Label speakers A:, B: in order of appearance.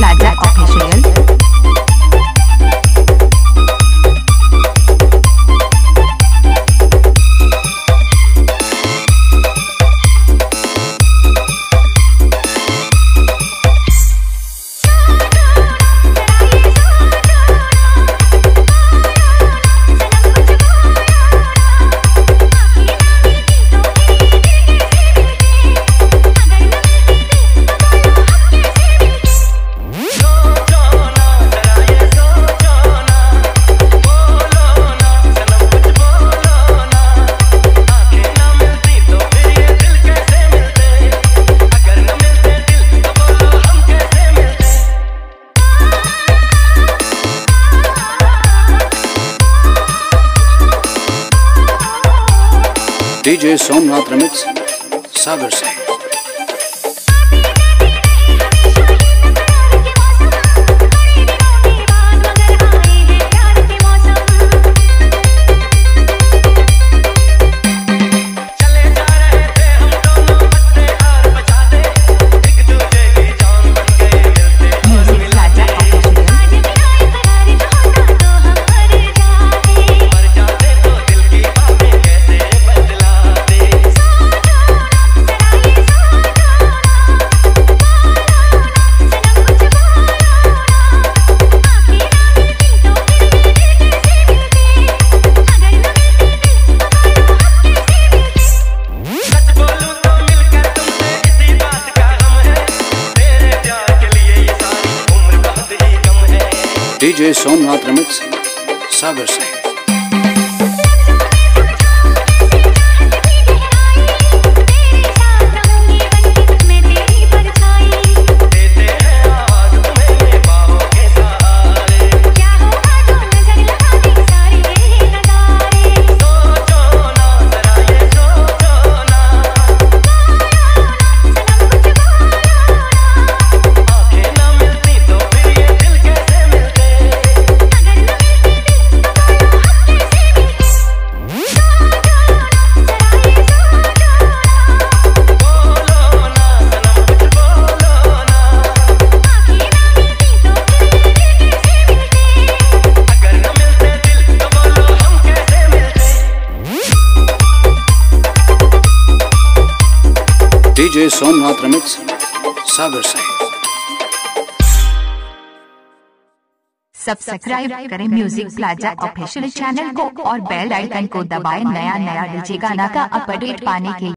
A: Plaza official.
B: DJ Somnath remix Sagar से। DJ Somnath remix Sagar से। DJ Somnath remix Sagar से।
A: सब्सक्राइब करें म्यूजिक प्लाजा ऑफिशियल चैनल को और बेल आइकन को दबाएं नया डीजे गाना का अपडेट पाने के लिए।